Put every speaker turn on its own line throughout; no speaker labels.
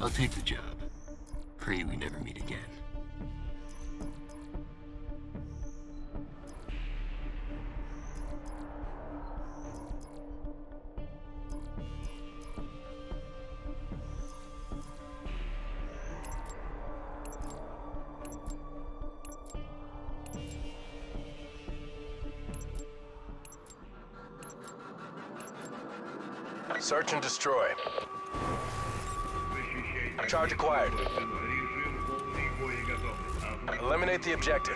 I'll take the job. Pray we never meet again.
Search and destroy. Charge acquired. Eliminate the objective.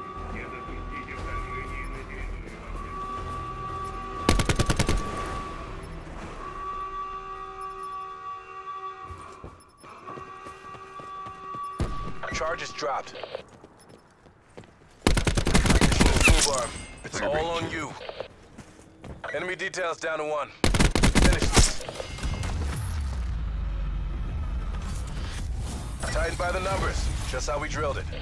Charge is dropped. Toolbar. It's all on you. Enemy details down to 1. Finish this. Tightened by the numbers, just how we drilled it.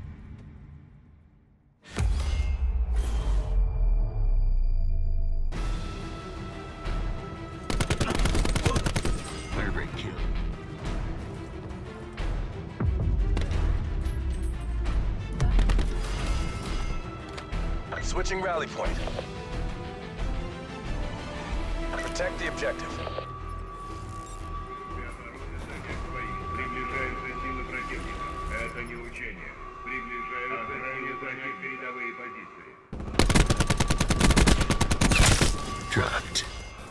Firebreak kill.
Switching rally point. Protect the objective.
Это не учение. Приближаются ранее занять передовые позиции.
Dropped.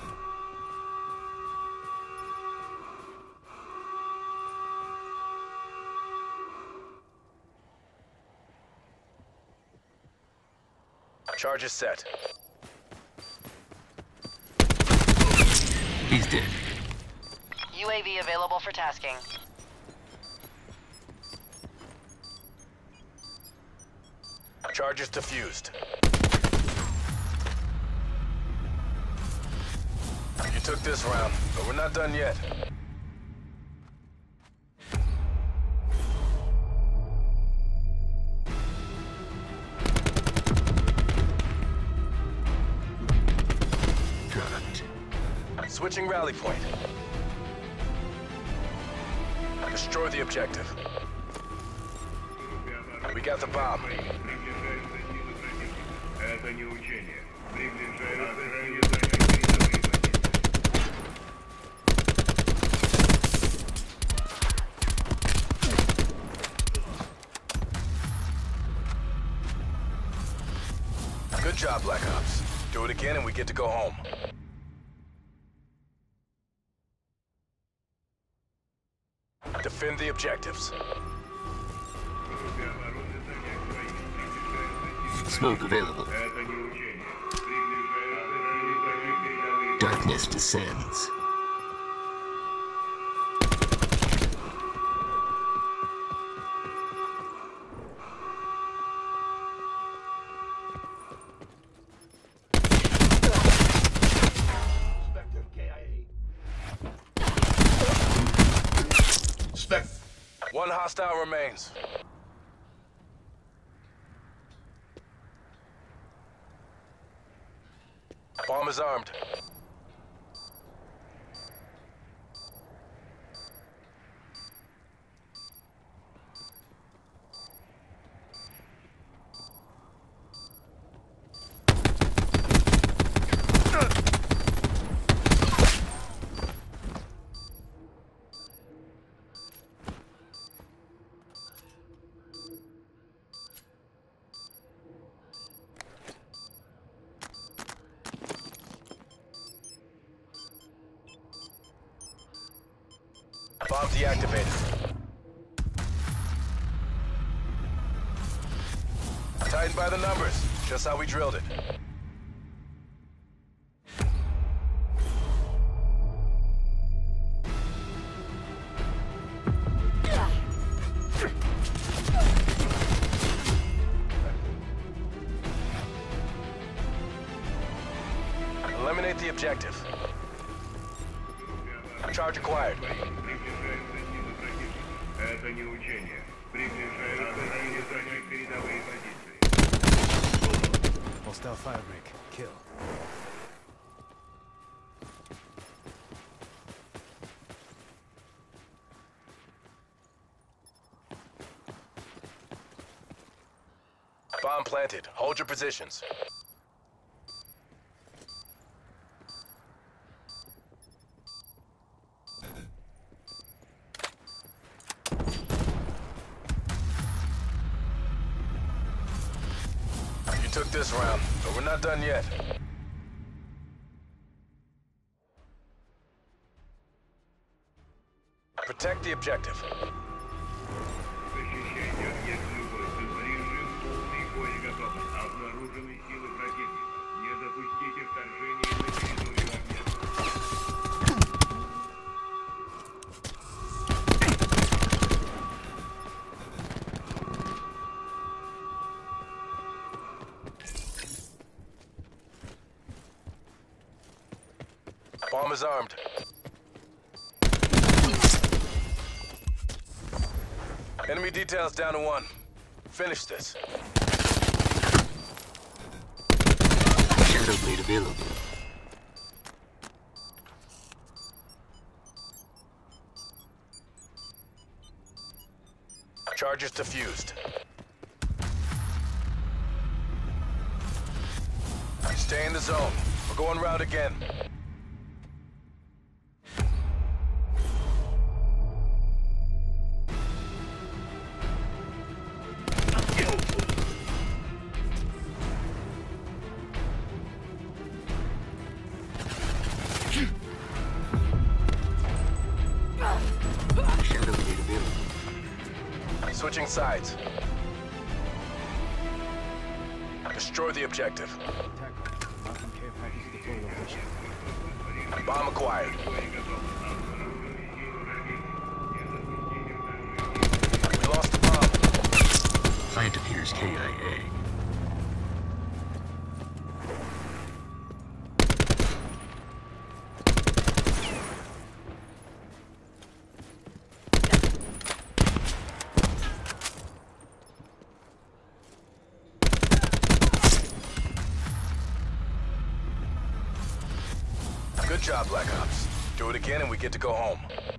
Charge is set.
He's dead.
UAV available for tasking.
Charge is defused. You took this round, but we're not done yet.
Dropped.
Switching rally point. Destroy the objective. We got the bomb.
Это не учение. Приближаются ранее занять передовые позиции.
Good job, Black Ops. Do it again and we get to go home. Defend the objectives.
Smoke available.
Это не учение. Приближаются ранее занять передовые позиции.
Darkness descends.
One hostile remains. Bomb is armed. Bomb deactivated. Tightened by the numbers, just how we drilled it. Eliminate the objective. Charge acquired.
Приближаются силы противника. Это не учение. Приближаются ранее занять передовые позиции.
Hostile firebreak. Kill.
planted. Hold your positions. You took this round, but we're not done yet. Protect the objective.
Защищайте объект любой. Режим полный бой готов. Обнаружены силы противника. Не допустите вторжения на территорию объекта.
Bomb is armed. Enemy details down to 1. Finish this.
Shadow blade available.
Charges defused. Stay in the zone. We're going round again.
Shadow blade available.
Switching sides. Destroy the objective. Bomb acquired. We lost the bomb.
Plant appears KIA.
Good job, Black Ops. Do it again and we get to go home.